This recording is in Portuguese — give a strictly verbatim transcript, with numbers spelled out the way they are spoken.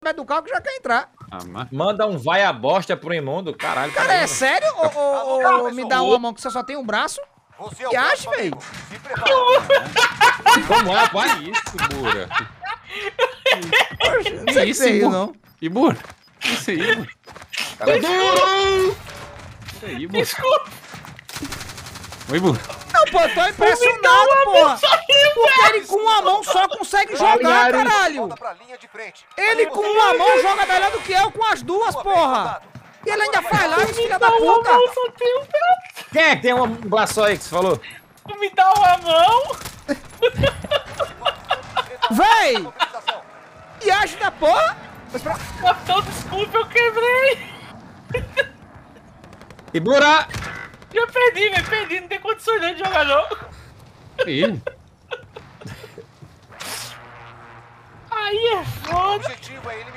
do carro que já quer entrar. Ah, mas... Manda um vai a bosta pro imundo, caralho. Cara, caralho. é sério? Ou, ou, ou me dá uma mão que você só tem um braço? Você é o Que acha, próximo velho? amigo. Se prepara. Como é, pai? Isso, Bura. Não sei isso, se é isso, Bura? não. E Bura? Isso aí, Bura. Isso aí, Bura. Desculpa. Oi, Bura. Não, pô, eu tô impressionado, porra. Porque ele com uma mão só consegue jogar, caralho. Volta pra linha de frente. Ele com uma mão joga melhor do que eu com as duas, porra. E ele ainda faz live, filha da puta. Só tem um braço. Quem é que tem um braço aí que você falou? Me dá uma mão. Véi! Viagem da porra! Capitão, desculpa, eu quebrei. E Bura! Já perdi, velho, perdi. Não tem condições nem de jogar, não. Ih. Aí é foda. O objetivo é eliminar